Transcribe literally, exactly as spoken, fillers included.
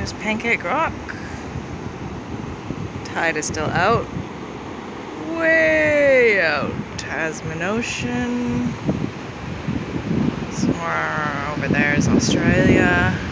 There's Pancake Rock. Tide is still out. Way out. Tasman Ocean. Somewhere over there is Australia.